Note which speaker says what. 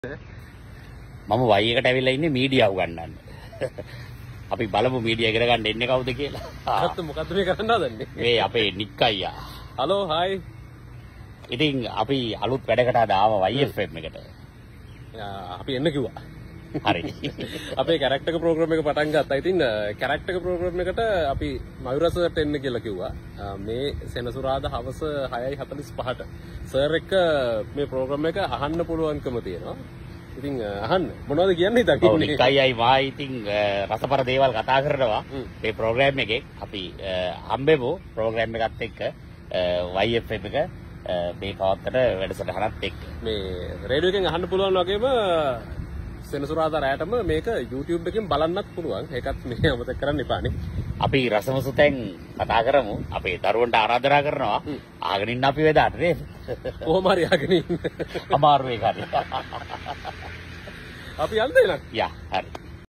Speaker 1: මම වයි එකට ඇවිල්ලා ඉන්නේ මීඩියා උගන්නන්න. අපි බලමු මීඩියා ඉගෙන ගන්න එන්නේ කවුද කියලා.
Speaker 2: මොකද්ද මේ කරන්න හදන්නේ?
Speaker 1: මේ අපේ නික් අයියා.
Speaker 2: Hello hi.
Speaker 1: ඉතින් අපි අලුත් වැඩකට ආවා YFM එකට.
Speaker 2: අපි එන්න කිව්වා.
Speaker 1: හරි.
Speaker 2: අපේ කැරක්ටර් ප්‍රෝග්‍රෑම් එක පටන් ගත්තා. ඉතින් කැරක්ටර් ප්‍රෝග්‍රෑම් එකට අපි මයුරසට එන්න කියලා කිව්වා. මේ සෙනසුරාදා හවස 6:45ට සර් එක්ක මේ ප්‍රෝග්‍රෑම් එක අහන්න පුළුවන්කම තියෙනවා. ඉතින් අහන්න මොනවද කියන්නේ
Speaker 1: ඔව්
Speaker 2: දකින්නේ?
Speaker 1: නික් අයියායි මා ඉතින් රසපර දේවල් කතා කරනවා මේ ප්‍රෝග්‍රෑම් එකේ. අපි හම්බෙමු ප්‍රෝග්‍රෑම් එකත් එක්ක YFM එක මේ පවත්තට වැඩසටහනත් එක්ක.
Speaker 2: මේ රේඩියෝ එකෙන් අහන්න පුළුවන් වගේම සෙනසුරාදා රැටම මේක YouTube එකෙන් බලන්නත් පුළුවන්. ඒකත් මේ අමතක කරන්න එපානේ.
Speaker 1: අපි රසමසුතෙන් කතා කරමු. අපේ දරුවන්ට ආරාධනා කරනවා. ආගෙන ඉන්න අපි වෙදාට නේද?
Speaker 2: කොහොම හරි ආගෙන ඉන්න.
Speaker 1: අමාරු ඒක හරි.
Speaker 2: අපි යන්නේ නැත්.
Speaker 1: යා හරි.